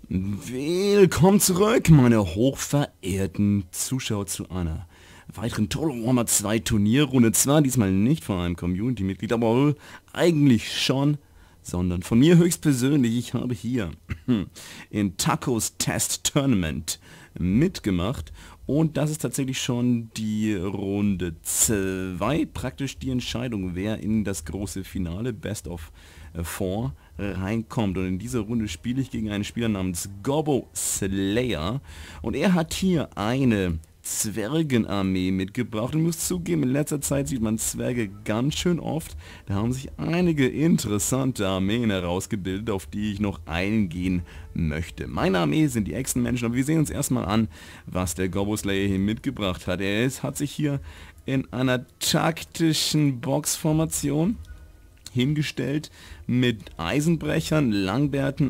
Willkommen zurück, meine hochverehrten Zuschauer, zu einer weiteren Total Warhammer 2 Turnierrunde. Zwar diesmal nicht von einem Community-Mitglied, aber wohl eigentlich schon, sondern von mir höchstpersönlich. Ich habe hier in Tacos Test Tournament mitgemacht und das ist tatsächlich schon die Runde 2, praktisch die Entscheidung, wer in das große Finale Best of 4 reinkommt. Und in dieser Runde spiele ich gegen einen Spieler namens Gobbo Slayer und er hat hier eine Zwergenarmee mitgebracht. Und ich muss zugeben, in letzter Zeit sieht man Zwerge ganz schön oft. Da haben sich einige interessante Armeen herausgebildet, auf die ich noch eingehen möchte. Meine Armee sind die Echsenmenschen, aber wir sehen uns erstmal an, was der Gobbo Slayer hier mitgebracht hat. Hat sich hier in einer taktischen Boxformation hingestellt mit Eisenbrechern, Langbärten,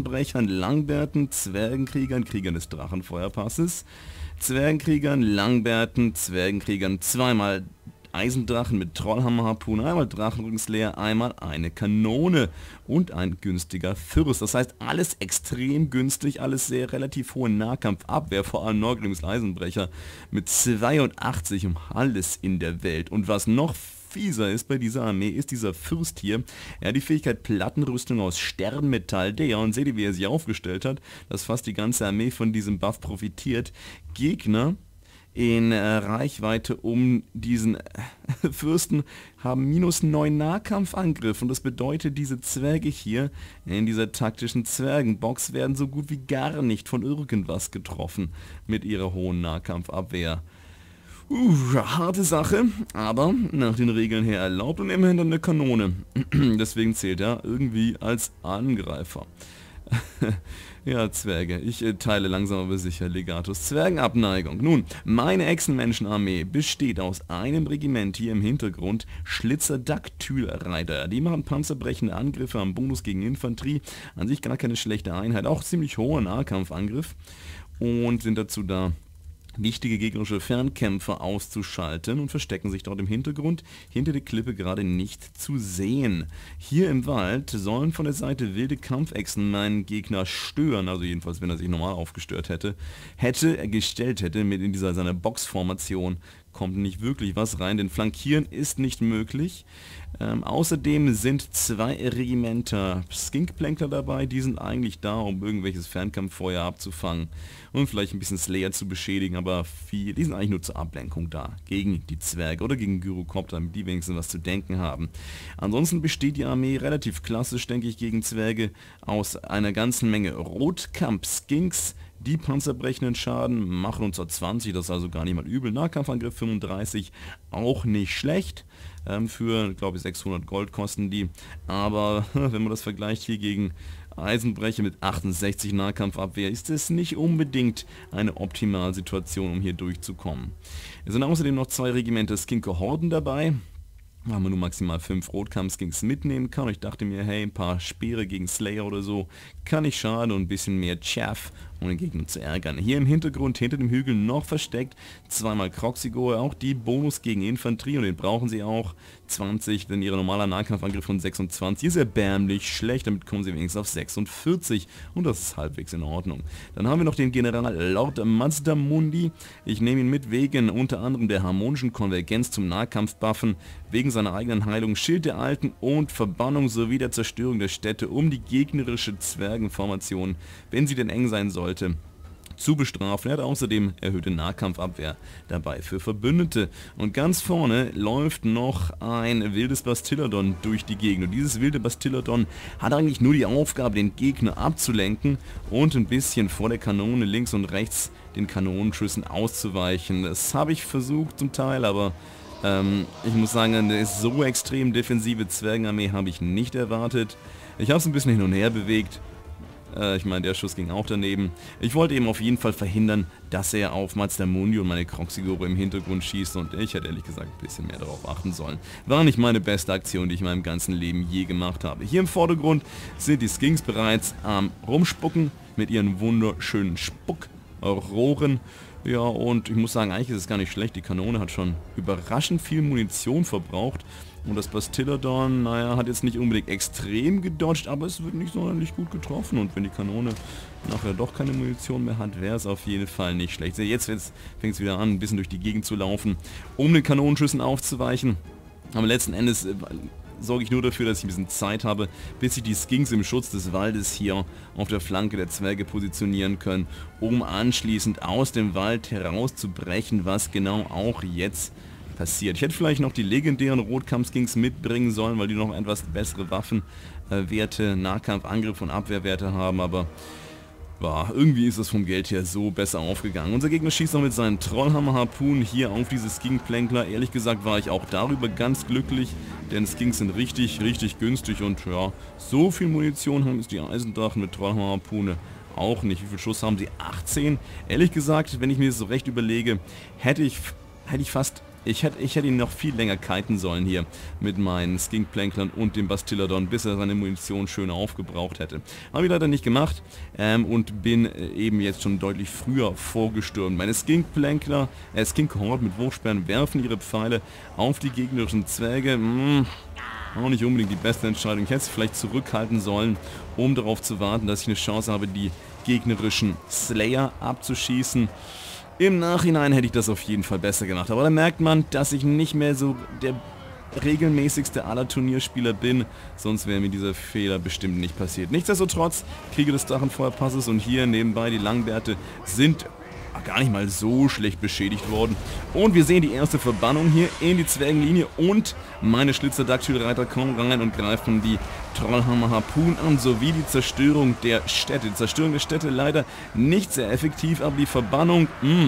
Zwergenkriegern, Kriegern des Drachenfeuerpasses, Zwergenkriegern, Langbärten, Zwergenkriegern, zweimal Eisendrachen mit Trollhammerharpune, einmal Drachenrückensleer, einmal eine Kanone und ein günstiger Fürst. Das heißt, alles extrem günstig, alles sehr relativ hohe Nahkampfabwehr, vor allem Norglings Eisenbrecher mit 82 um alles in der Welt. Und was noch fieser ist bei dieser Armee, ist dieser Fürst hier. Er hat die Fähigkeit Plattenrüstung aus Sternmetall, und seht ihr, wie er sie aufgestellt hat, dass fast die ganze Armee von diesem Buff profitiert. Gegner in Reichweite um diesen Fürsten haben -9 Nahkampfangriff und das bedeutet, diese Zwerge hier in dieser taktischen Zwergenbox werden so gut wie gar nicht von irgendwas getroffen mit ihrer hohen Nahkampfabwehr. Harte Sache, aber nach den Regeln her erlaubt und immerhin dann eine Kanone. Deswegen zählt er irgendwie als Angreifer. Ja, Zwerge. Ich teile langsam aber sicher Legatus Zwergenabneigung. Nun, meine Echsenmenschenarmee besteht aus einem Regiment hier im Hintergrund, Schlitzerdaktylreiter. Die machen panzerbrechende Angriffe am Bonus gegen Infanterie. An sich gar keine schlechte Einheit, auch ziemlich hoher Nahkampfangriff und sind dazu da, wichtige gegnerische Fernkämpfer auszuschalten und verstecken sich dort im Hintergrund, hinter der Klippe gerade nicht zu sehen. Hier im Wald sollen von der Seite wilde Kampfechsen meinen Gegner stören, also jedenfalls wenn er sich normal aufgestört hätte, mit in dieser seiner Boxformation kommt nicht wirklich was rein, denn flankieren ist nicht möglich. Außerdem sind 2 Regimenter Skinkplänkler dabei, die sind eigentlich da, um irgendwelches Fernkampffeuer abzufangen und vielleicht ein bisschen Slayer zu beschädigen, aber die sind eigentlich nur zur Ablenkung da, gegen die Zwerge oder gegen Gyrocopter, damit die wenigstens was zu denken haben. Ansonsten besteht die Armee relativ klassisch, denke ich, gegen Zwerge aus einer ganzen Menge Rotkamp-Skinks. Die panzerbrechenden Schaden machen uns 20, das ist also gar nicht mal übel. Nahkampfangriff 35, auch nicht schlecht. Für, glaube ich, 600 Gold kosten die. Aber wenn man das vergleicht hier gegen Eisenbrecher mit 68 Nahkampfabwehr, ist es nicht unbedingt eine Optimalsituation, um hier durchzukommen. Es sind außerdem noch 2 Regimenter Skinke-Horden dabei, weil man nur maximal 5 Rotkampf-Skinks mitnehmen kann. Ich dachte mir, hey, ein paar Speere gegen Slayer oder so kann nicht schaden und ein bisschen mehr Chaff, um den Gegner zu ärgern. Hier im Hintergrund, hinter dem Hügel noch versteckt, zweimal Kroxigor, auch die Bonus gegen Infanterie und den brauchen sie auch. 20, denn ihr normaler Nahkampfangriff von 26 ist erbärmlich schlecht, damit kommen sie wenigstens auf 46 und das ist halbwegs in Ordnung. Dann haben wir noch den General Lord Mazdamundi. Ich nehme ihn mit wegen unter anderem der harmonischen Konvergenz zum Nahkampfbuffen, wegen seiner eigenen Heilung, Schild der Alten und Verbannung sowie der Zerstörung der Städte, um die gegnerische Zwergenformation, wenn sie denn eng sein sollte, zu bestrafen. Er hat außerdem erhöhte Nahkampfabwehr dabei für Verbündete. Und ganz vorne läuft noch ein wildes Bastillodon durch die Gegend. Und dieses wilde Bastillodon hat eigentlich nur die Aufgabe, den Gegner abzulenken und ein bisschen vor der Kanone links und rechts den Kanonenschüssen auszuweichen. Das habe ich versucht zum Teil, aber ich muss sagen, eine so extrem defensive Zwergenarmee habe ich nicht erwartet. Ich habe es ein bisschen hin und her bewegt. Ich meine, der Schuss ging auch daneben. Ich wollte eben auf jeden Fall verhindern, dass er auf Mazdamundi und meine Kroxigore im Hintergrund schießt und ich hätte ehrlich gesagt ein bisschen mehr darauf achten sollen. War nicht meine beste Aktion, die ich in meinem ganzen Leben je gemacht habe. Hier im Vordergrund sind die Skinks bereits am Rumspucken mit ihren wunderschönen Spuck Rohren. Ja, und ich muss sagen, eigentlich ist es gar nicht schlecht. Die Kanone hat schon überraschend viel Munition verbraucht. Und das Bastiladon, naja, hat jetzt nicht unbedingt extrem gedodged, aber es wird nicht sonderlich gut getroffen. Und wenn die Kanone nachher doch keine Munition mehr hat, wäre es auf jeden Fall nicht schlecht. Jetzt fängt es wieder an, ein bisschen durch die Gegend zu laufen, um den Kanonenschüssen aufzuweichen. Aber letzten Endes sorge ich nur dafür, dass ich ein bisschen Zeit habe, bis sich die Skinks im Schutz des Waldes hier auf der Flanke der Zwerge positionieren können, um anschließend aus dem Wald herauszubrechen, was genau auch jetzt passiert. Ich hätte vielleicht noch die legendären Rotkampf-Skinks mitbringen sollen, weil die noch etwas bessere Waffenwerte, Nahkampf, Angriff und Abwehrwerte haben, aber irgendwie ist das vom Geld her so besser aufgegangen. Unser Gegner schießt noch mit seinen Trollhammer-Harpunen hier auf diese Skink-Plänkler. Ehrlich gesagt war ich auch darüber ganz glücklich, denn Skinks sind richtig günstig und ja, so viel Munition haben es die Eisendrachen mit Trollhammer-Harpune auch nicht. Wie viel Schuss haben sie? 18? Ehrlich gesagt, wenn ich mir das so recht überlege, hätte ich fast... Ich hätte ihn noch viel länger kiten sollen hier mit meinen Skink-Plänklern und dem Bastiladon, bis er seine Munition schön aufgebraucht hätte. Habe ich leider nicht gemacht und bin eben jetzt schon deutlich früher vorgestürmt. Meine Skink-Plänkler, Skink-Horde mit Wurfsperren werfen ihre Pfeile auf die gegnerischen Zwerge. Auch nicht unbedingt die beste Entscheidung. Ich hätte es vielleicht zurückhalten sollen, um darauf zu warten, dass ich eine Chance habe, die gegnerischen Slayer abzuschießen. Im Nachhinein hätte ich das auf jeden Fall besser gemacht, aber da merkt man, dass ich nicht mehr so der regelmäßigste aller Turnierspieler bin, sonst wäre mir dieser Fehler bestimmt nicht passiert. Nichtsdestotrotz, Kriege des Drachenfeuerpasses und hier nebenbei die Langbärte sind gar nicht mal so schlecht beschädigt worden. Und wir sehen die erste Verbannung hier in die Zwergenlinie und meine Schlitzerdaktylreiter kommen rein und greifen die Trollhammer-Harpunen an, sowie die Zerstörung der Städte. Die Zerstörung der Städte leider nicht sehr effektiv, aber die Verbannung,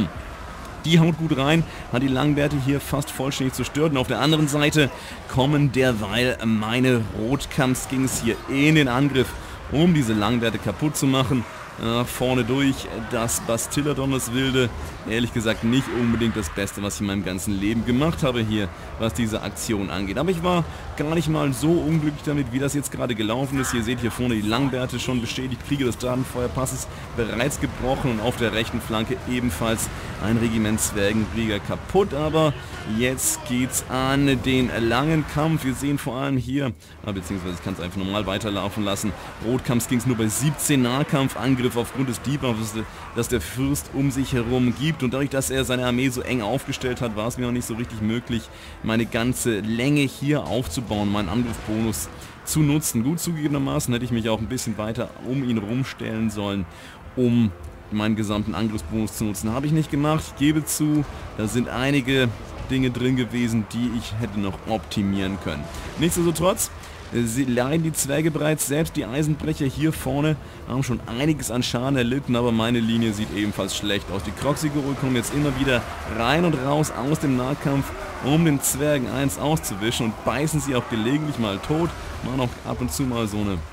die haut gut rein, hat die Langbärte hier fast vollständig zerstört. Und auf der anderen Seite kommen derweil meine Rotkampf-Skinks hier in den Angriff, um diese Langbärte kaputt zu machen. Vorne durch das Bastiladon, das Wilde, ehrlich gesagt nicht unbedingt das Beste, was ich in meinem ganzen Leben gemacht habe hier, was diese Aktion angeht. Aber ich war gar nicht mal so unglücklich damit, wie das jetzt gerade gelaufen ist. Ihr seht hier vorne die Langbärte schon bestätigt, Kriege des Drachenfeuerpasses bereits gebrochen und auf der rechten Flanke ebenfalls ein Regiment Zwergenkrieger kaputt. Aber jetzt geht's an den langen Kampf. Wir sehen vor allem hier, beziehungsweise ich kann es einfach normal weiterlaufen lassen, Rotkampf ging es nur bei 17 Nahkampfangriffen aufgrund des Debuffs, das der Fürst um sich herum gibt, und dadurch, dass er seine Armee so eng aufgestellt hat, war es mir noch nicht so richtig möglich, meine ganze Länge hier aufzubauen, meinen Angriffsbonus zu nutzen. Gut, zugegebenermaßen hätte ich mich auch ein bisschen weiter um ihn rumstellen sollen, um meinen gesamten Angriffsbonus zu nutzen. Habe ich nicht gemacht, ich gebe zu, da sind einige Dinge drin gewesen, die ich hätte noch optimieren können. Nichtsdestotrotz, sie leiden die Zwerge bereits, selbst die Eisenbrecher hier vorne haben schon einiges an Schaden erlitten, aber meine Linie sieht ebenfalls schlecht aus. Die Kroxigore kommen jetzt immer wieder rein und raus aus dem Nahkampf, um den Zwergen eins auszuwischen, und beißen sie auch gelegentlich mal tot, machen auch ab und zu mal so eine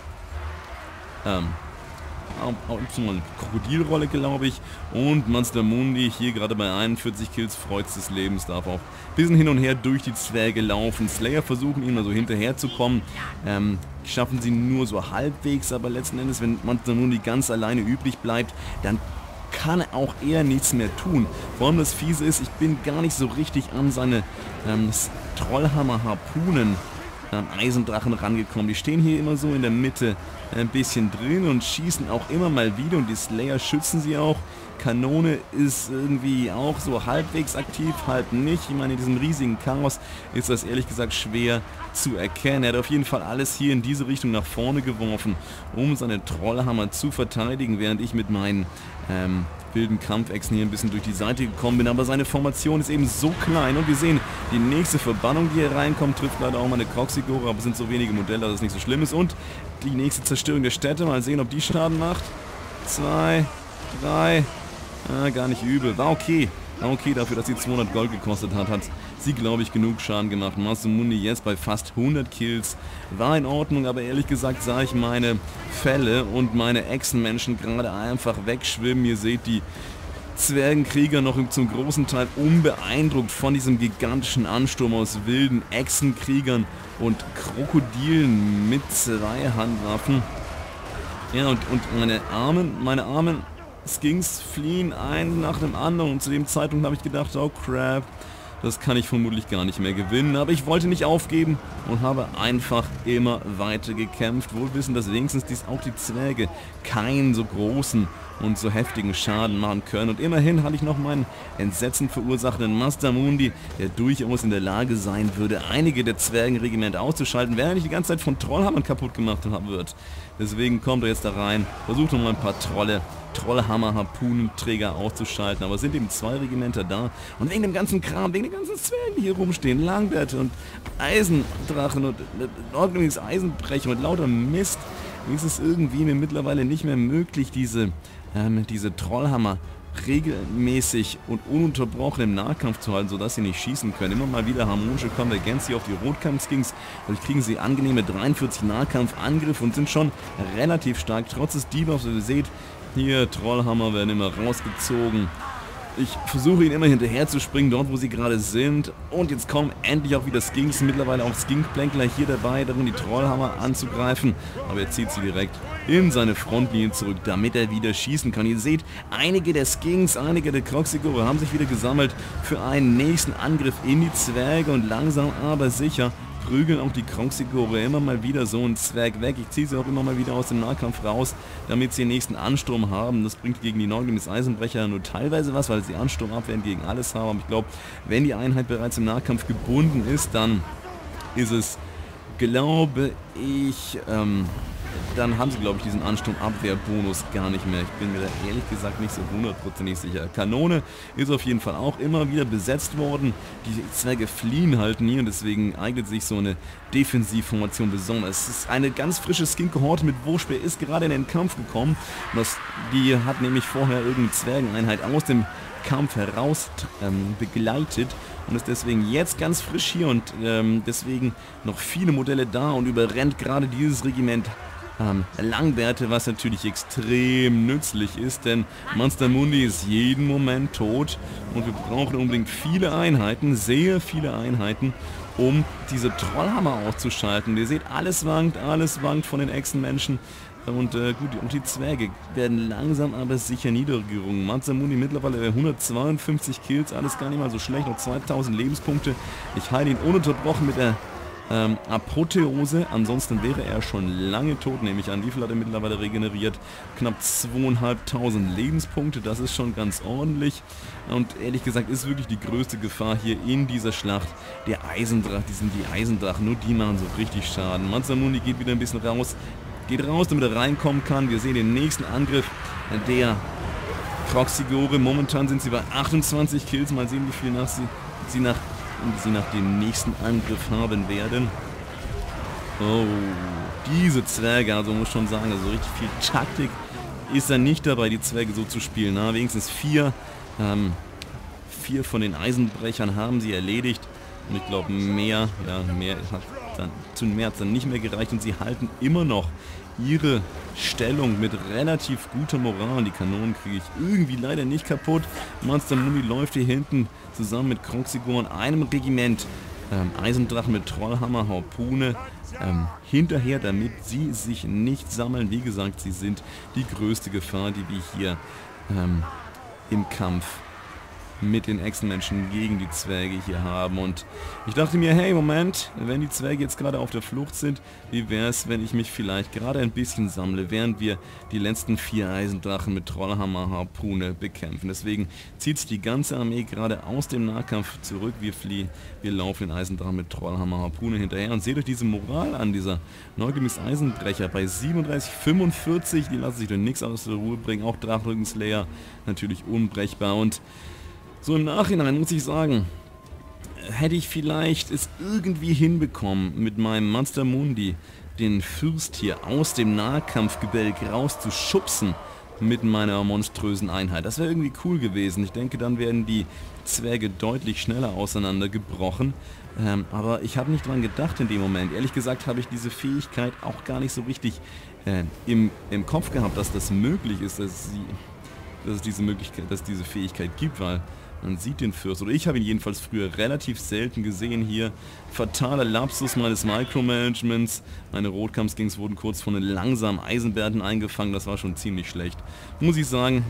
eine Krokodilrolle, glaube ich. Und Monster Mundi hier gerade bei 41 Kills, Freud des Lebens, darf auch ein bisschen hin und her durch die Zwerge laufen. Slayer versuchen ihm also hinterher zu kommen. Schaffen sie nur so halbwegs, aber letzten Endes, wenn Monster Mundi ganz alleine übrig bleibt, dann kann auch er nichts mehr tun. Vor allem das Fiese ist, ich bin gar nicht so richtig an seine Trollhammer-Harpunen Eisendrachen rangekommen. Die stehen hier immer so in der Mitte ein bisschen drin und schießen auch immer mal wieder, und die Slayer schützen sie auch. Kanone ist irgendwie auch so halbwegs aktiv, halb nicht. Ich meine, in diesem riesigen Chaos ist das ehrlich gesagt schwer zu erkennen. Er hat auf jeden Fall alles hier in diese Richtung nach vorne geworfen, um seine Trollhammer zu verteidigen, während ich mit meinen wilden Kampfechsen hier ein bisschen durch die Seite gekommen bin, aber seine Formation ist eben so klein, und wir sehen, die nächste Verbannung, die hier reinkommt, trifft leider auch mal eine Kroxigore, aber es sind so wenige Modelle, dass es nicht so schlimm ist, und die nächste Zerstörung der Städte, mal sehen, ob die Schaden macht. 2, 3, gar nicht übel, war okay dafür, dass sie 200 Gold gekostet hat, hat sie, glaube ich, genug Schaden gemacht. Masumundi jetzt bei fast 100 Kills, war in Ordnung, aber ehrlich gesagt sah ich meine Fälle und meine Echsenmenschen gerade einfach wegschwimmen. Ihr seht die Zwergenkrieger noch zum großen Teil unbeeindruckt von diesem gigantischen Ansturm aus wilden Echsenkriegern und Krokodilen mit 2 Handwaffen. Ja, und meine armen Skinks fliehen einen nach dem anderen und zu dem Zeitpunkt habe ich gedacht, oh crap, das kann ich vermutlich gar nicht mehr gewinnen, aber ich wollte nicht aufgeben und habe einfach immer weiter gekämpft, wohl wissend, dass wenigstens auch die Zwerge keinen so großen und so heftigen Schaden machen können. Und immerhin hatte ich noch meinen Entsetzen verursachenden Master Mundi, der durchaus in der Lage sein würde, einige der Zwergenregimenter auszuschalten, wenn er nicht die ganze Zeit von Trollhammern kaputt gemacht wird. Deswegen kommt er jetzt da rein, versucht noch mal ein paar Trollhammer-Harpunenträger auszuschalten, aber es sind eben 2 Regimenter da und wegen dem ganzen Kram, wegen den ganzen Zwergen, die hier rumstehen, Langbärte und Eisendrachen und Nordlings Eisenbrecher und lauter Mist, ist es irgendwie mir mittlerweile nicht mehr möglich, diese Trollhammer regelmäßig und ununterbrochen im Nahkampf zu halten, sodass sie nicht schießen können. Immer mal wieder harmonische Konvergenz hier auf die Rotkampf-Skins. Dadurch kriegen sie angenehme 43 Nahkampfangriffe und sind schon relativ stark, trotz des Debuffs. Ihr seht, hier Trollhammer werden immer rausgezogen. Ich versuche ihn immer hinterher zu springen, dort wo sie gerade sind. Und jetzt kommen endlich auch wieder Skinks, mittlerweile auch Skinkplänkler hier dabei, darum die Trollhammer anzugreifen. Aber er zieht sie direkt in seine Frontlinie zurück, damit er wieder schießen kann. Ihr seht, einige der Skinks, einige der Kroxigore haben sich wieder gesammelt für einen nächsten Angriff in die Zwerge und langsam aber sicher prügeln auch die Kroxigore immer mal wieder so einen Zwerg weg. Ich ziehe sie auch immer mal wieder aus dem Nahkampf raus, damit sie den nächsten Ansturm haben. Das bringt gegen die Nordlings Eisenbrecher nur teilweise was, weil sie Ansturm abwehren gegen alles haben. Aber ich glaube, wenn die Einheit bereits im Nahkampf gebunden ist, dann ist es, glaube ich, dann haben sie, glaube ich, diesen Ansturm-Abwehr-Bonus gar nicht mehr. Ich bin mir da ehrlich gesagt nicht so hundertprozentig sicher. Kanone ist auf jeden Fall auch immer wieder besetzt worden. Die Zwerge fliehen halt nie und deswegen eignet sich so eine Defensivformation besonders. Es ist eine ganz frische Skink-Kohorte mit Wurfspeer, ist gerade in den Kampf gekommen. Die hat nämlich vorher irgendeine Zwergeneinheit aus dem Kampf heraus begleitet und ist deswegen jetzt ganz frisch hier und deswegen noch viele Modelle da und überrennt gerade dieses Regiment Langbärte, was natürlich extrem nützlich ist, denn Monster Mundi ist jeden Moment tot und wir brauchen unbedingt viele Einheiten, sehr viele Einheiten, um diese Trollhammer auszuschalten. Ihr seht, alles wankt von den Echsenmenschen. Und gut, und die Zwerge werden langsam aber sicher niedergerungen. Monster Mundi mittlerweile 152 Kills, alles gar nicht mal so schlecht, noch 2000 Lebenspunkte. Ich heile ihn ununterbrochen mit der Apotheose, ansonsten wäre er schon lange tot, nehme ich an. Wie viel hat er mittlerweile regeneriert? Knapp 2500 Lebenspunkte, das ist schon ganz ordentlich. Und ehrlich gesagt ist wirklich die größte Gefahr hier in dieser Schlacht der Eisendrachen. Die Eisendrachen, nur die machen so richtig Schaden. Monster Mundi geht wieder ein bisschen raus. Geht raus, damit er reinkommen kann. Wir sehen den nächsten Angriff der Kroxigore. Momentan sind sie bei 28 Kills. Mal sehen, wie viel sie nach dem nächsten Angriff haben werden. Oh, diese Zwerge, also muss schon sagen, also richtig viel Taktik ist da nicht dabei, die Zwerge so zu spielen. Na, wenigstens vier von den Eisenbrechern haben sie erledigt. Und ich glaube, mehr hat dann nicht mehr gereicht und sie halten immer noch ihre Stellung mit relativ guter Moral. Die Kanonen kriege ich irgendwie leider nicht kaputt. Monster Mundi läuft hier hinten zusammen mit Kroxigor und einem Regiment Eisendrachen mit Trollhammer, Harpune hinterher, damit sie sich nicht sammeln. Wie gesagt, sie sind die größte Gefahr, die wir hier im Kampf mit den Echsenmenschen gegen die Zwerge hier haben. Und ich dachte mir, hey, Moment, wenn die Zwerge jetzt gerade auf der Flucht sind, wie wäre es, wenn ich mich vielleicht gerade ein bisschen sammle, während wir die letzten 4 Eisendrachen mit Trollhammer, Harpune bekämpfen. Deswegen zieht sich die ganze Armee gerade aus dem Nahkampf zurück. Wir laufen den Eisendrachen mit Trollhammer, Harpune hinterher und seht euch diese Moral an, dieser Nordlings Eisenbrecher bei 37, 45, die lassen sich durch nichts aus der Ruhe bringen. Auch Drachenrücken-Slayer natürlich unbrechbar und so im Nachhinein muss ich sagen, hätte ich vielleicht es irgendwie hinbekommen, mit meinem Monster Mundi den Fürst hier aus dem Nahkampfgebälk rauszuschubsen mit meiner monströsen Einheit. Das wäre irgendwie cool gewesen. Ich denke, dann werden die Zwerge deutlich schneller auseinandergebrochen. Aber ich habe nicht dran gedacht in dem Moment. Ehrlich gesagt habe ich diese Fähigkeit auch gar nicht so richtig im Kopf gehabt, dass das möglich ist, dass es diese Fähigkeit gibt, weil Man sieht den Fürst, oder ich habe ihn jedenfalls früher relativ selten gesehen hier. Fataler Lapsus meines Micromanagements. Meine Rotkampf-Skings wurden kurz von den langsamen Eisenbärten eingefangen, das war schon ziemlich schlecht. Muss ich sagen,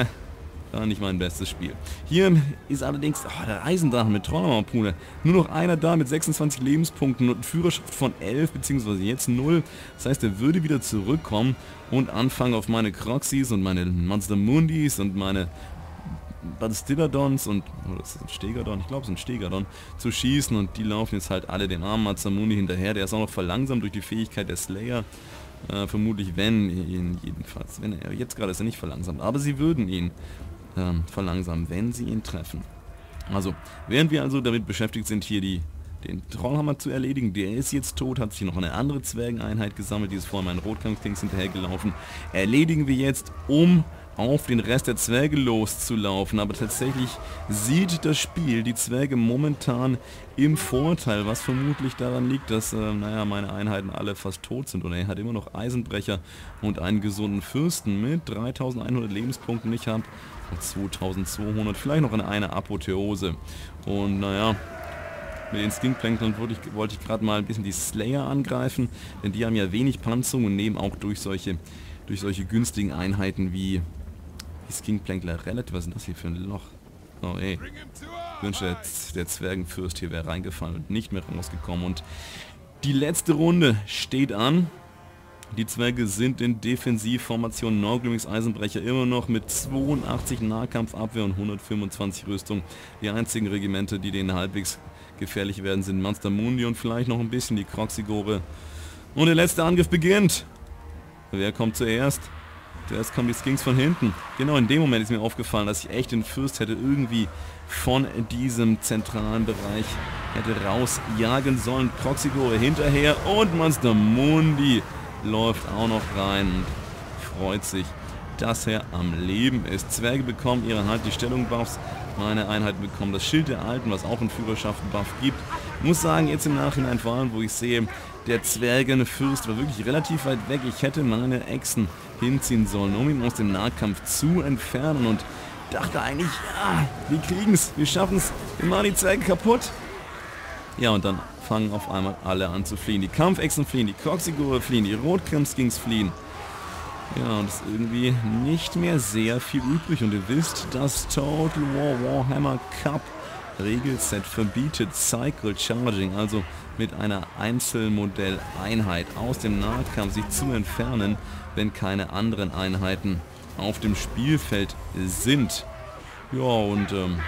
war nicht mein bestes Spiel. Hier ist allerdings der Eisendrachen mit Trollhammerpune. Nur noch einer da mit 26 Lebenspunkten und Führerschaft von 11, beziehungsweise jetzt 0. Das heißt, er würde wieder zurückkommen und anfangen auf meine Croxies und meine Monster Mundis und meine Bastilladons und, oder ist das ein Stegadon? Ich glaube es ist ein Stegadon, zu schießen, und die laufen jetzt halt alle den armen Masamune hinterher. Der ist auch noch verlangsamt durch die Fähigkeit der Slayer. Vermutlich jedenfalls. Jetzt gerade ist er nicht verlangsamt, aber sie würden ihn verlangsamen, wenn sie ihn treffen. Also, während wir also damit beschäftigt sind, hier den Trollhammer zu erledigen, der ist jetzt tot, hat sich noch eine andere Zwergeneinheit gesammelt, die ist vorher meinen Rotkampf-Kings hinterhergelaufen. Erledigen wir jetzt, um auf den Rest der Zwerge loszulaufen, aber tatsächlich sieht das Spiel die Zwerge momentan im Vorteil, was vermutlich daran liegt, dass naja, meine Einheiten alle fast tot sind, und er hat immer noch Eisenbrecher und einen gesunden Fürsten mit 3100 Lebenspunkten. Ich habe 2200, vielleicht noch eine Apotheose, und naja, mit den Skinkplänklern wollte ich gerade mal ein bisschen die Slayer angreifen, denn die haben ja wenig Panzerung und nehmen auch durch solche günstigen Einheiten wie Skinkplänkler relativ... Was ist das hier für ein Loch? Oh ey. Ich wünschte, der Zwergenfürst hier wäre reingefallen und nicht mehr rausgekommen. Und die letzte Runde steht an. Die Zwerge sind in Defensivformation. Norglumings Eisenbrecher immer noch mit 82 Nahkampfabwehr und 125 Rüstung. Die einzigen Regimente, die denen halbwegs gefährlich werden, sind Monster Mundi und vielleicht noch ein bisschen die Croxigore. Und der letzte Angriff beginnt. Wer kommt zuerst? Zuerst kommen die Skinks von hinten. Genau in dem Moment ist mir aufgefallen, dass ich echt den Fürst hätte irgendwie von diesem zentralen Bereich hätte rausjagen sollen. Croxigore hinterher und Monster Mundi läuft auch noch rein und freut sich, dass er am Leben ist. Zwerge bekommen ihre Hand die Stellung-Buffs. Meine Einheiten bekommen das Schild der Alten, was auch einen Führerschaften-Buff gibt. Ich muss sagen, jetzt im Nachhinein vor allem, wo ich sehe, der Zwergenfürst war wirklich relativ weit weg. Ich hätte meine Echsen hinziehen sollen, um ihn aus dem Nahkampf zu entfernen, und dachte eigentlich, ja, wir kriegen's, wir schaffen's, wir machen die Zwerge kaputt. Ja, und dann fangen auf einmal alle an zu fliehen. Die Kampfechsen fliehen, die Croxigore fliehen, die Rotkampfskings fliehen. Ja, und es ist irgendwie nicht mehr sehr viel übrig, und ihr wisst, das Total War Warhammer Cup Regelset verbietet Cycle Charging, also mit einer Einzelmodelleinheit aus dem Nahkampf sich zu entfernen, wenn keine anderen Einheiten auf dem Spielfeld sind. Ja, und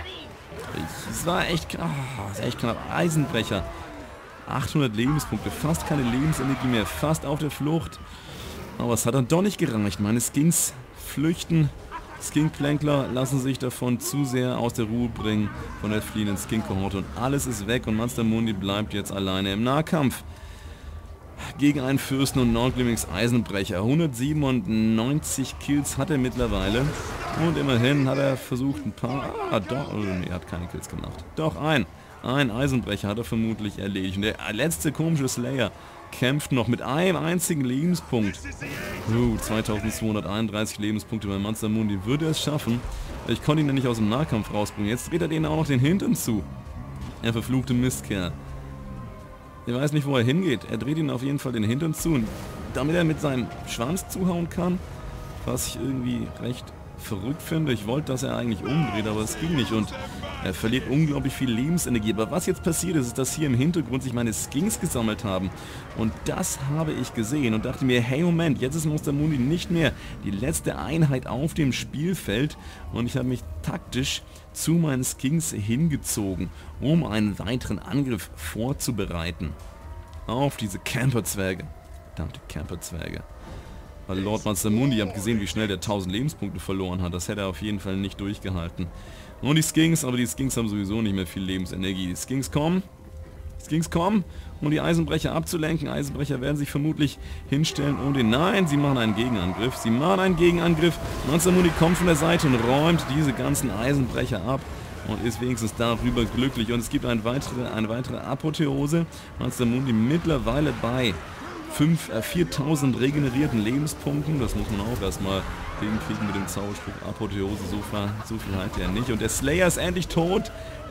es war echt knapp. Eisenbrecher, 800 Lebenspunkte, fast keine Lebensenergie mehr, fast auf der Flucht. Aber es hat dann doch nicht gereicht. Meine Skinks flüchten. Skinkplänkler lassen sich davon zu sehr aus der Ruhe bringen von der fliehenden Skink-Kohorte, und alles ist weg, und Monster Mundi bleibt jetzt alleine im Nahkampf gegen einen Fürsten und Norglumings Eisenbrecher. 197 Kills hat er mittlerweile, und immerhin hat er versucht ein paar... er hat keine Kills gemacht. Doch, ein Eisenbrecher hat er vermutlich erledigt. Und der letzte komische Slayer kämpft noch mit einem einzigen Lebenspunkt. 2231 Lebenspunkte bei Monster Mundi. Würde es schaffen. Ich konnte ihn ja nicht aus dem Nahkampf rausbringen. Jetzt dreht er denen auch noch den Hintern zu. Der verfluchte Mistkerl. Ich weiß nicht, wo er hingeht. Er dreht ihn auf jeden Fall den Hintern zu. Und damit er mit seinem Schwanz zuhauen kann, was ich irgendwie recht verrückt finde. Ich wollte, dass er eigentlich umdreht, aber es ging nicht, und er verliert unglaublich viel Lebensenergie. Aber was jetzt passiert ist, dass hier im Hintergrund sich meine Skinks gesammelt haben, und das habe ich gesehen und dachte mir, hey Moment, jetzt ist Monster Mundi nicht mehr die letzte Einheit auf dem Spielfeld, und ich habe mich taktisch zu meinen Skinks hingezogen, um einen weiteren Angriff vorzubereiten auf diese Camper-Zwerge. Verdammte Camper-Zwerge. Weil Lord Monster Mundi, ihr habt gesehen, wie schnell der 1000 Lebenspunkte verloren hat. Das hätte er auf jeden Fall nicht durchgehalten. Und die Skinks, aber die Skinks haben sowieso nicht mehr viel Lebensenergie. Die Skinks kommen, um die Eisenbrecher abzulenken. Eisenbrecher werden sich vermutlich hinstellen, um den... Nein, sie machen einen Gegenangriff. Monster Mundi kommt von der Seite und räumt diese ganzen Eisenbrecher ab und ist wenigstens darüber glücklich. Und es gibt eine weitere Apotheose. Monster Mundi mittlerweile bei 4000 regenerierten Lebenspunkten. Das muss man auch erstmal hinkriegen mit dem Zauberspruch Apotheose. So viel halt er nicht. Und der Slayer ist endlich tot.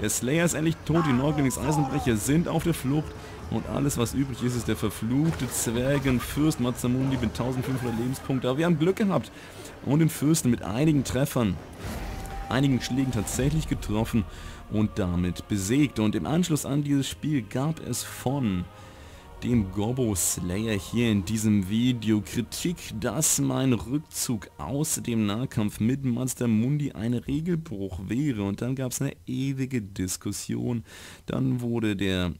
Die Neuglings Eisenbrecher sind auf der Flucht. Und alles, was übrig ist, ist der verfluchte Zwergenfürst Masamune mit 1500 Lebenspunkten. Aber wir haben Glück gehabt und den Fürsten mit einigen Treffern, einigen Schlägen tatsächlich getroffen und damit besiegt. Und im Anschluss an dieses Spiel gab es von dem Gobbo Slayer hier in diesem Video Kritik, dass mein Rückzug aus dem Nahkampf mit Mazdamundi ein Regelbruch wäre. Und dann gab es eine ewige Diskussion. Dann wurde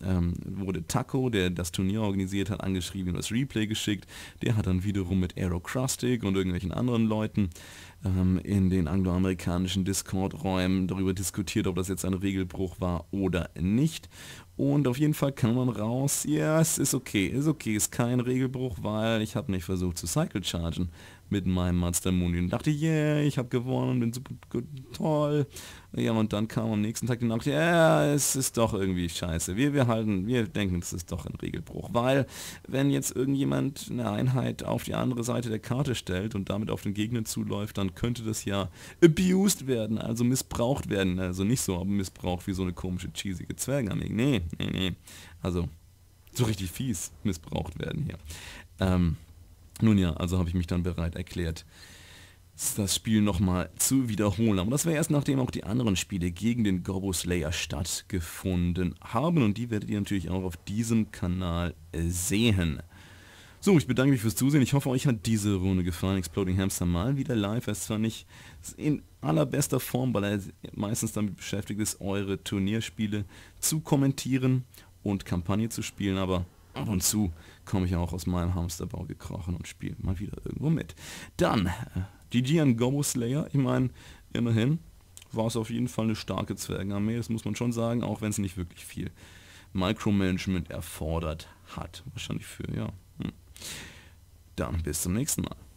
Taco, der das Turnier organisiert hat, angeschrieben und das Replay geschickt. Der hat dann wiederum mit Aerocrustic und irgendwelchen anderen Leuten in den angloamerikanischen Discord-Räumen darüber diskutiert, ob das jetzt ein Regelbruch war oder nicht. Und auf jeden Fall kann man raus, ja, es ist okay, ist kein Regelbruch, weil ich habe nicht versucht zu Cycle-Chargen mit meinem Mazdamundi und dachte, yeah, ich habe gewonnen, bin super gut, toll. Ja, und dann kam am nächsten Tag die Nachricht, ja, es ist doch irgendwie scheiße. Wir denken, es ist doch ein Regelbruch, weil wenn jetzt irgendjemand eine Einheit auf die andere Seite der Karte stellt und damit auf den Gegner zuläuft, dann könnte das ja abused werden, also missbraucht werden. Also nicht so, aber missbraucht wie so eine komische, cheesige Zwergenarmee. Nee. Also so richtig fies missbraucht werden hier. Nun ja, also habe ich mich dann bereit erklärt, das Spiel nochmal zu wiederholen. Aber das wäre erst nachdem auch die anderen Spiele gegen den Gobbo Slayer stattgefunden haben. Und die werdet ihr natürlich auch auf diesem Kanal sehen. So, ich bedanke mich fürs Zusehen. Ich hoffe, euch hat diese Runde gefallen. Exploding Hamster mal wieder live. Er ist zwar nicht in allerbester Form, weil er meistens damit beschäftigt ist, eure Turnierspiele zu kommentieren und Kampagne zu spielen, aber ab und zu komme ich auch aus meinem Hamsterbau gekrochen und spiele mal wieder irgendwo mit. Dann, GG an Gobbo Slayer. Ich meine, immerhin war es auf jeden Fall eine starke Zwergenarmee, das muss man schon sagen, auch wenn es nicht wirklich viel Micromanagement erfordert hat. Wahrscheinlich für, ja. Dann bis zum nächsten Mal.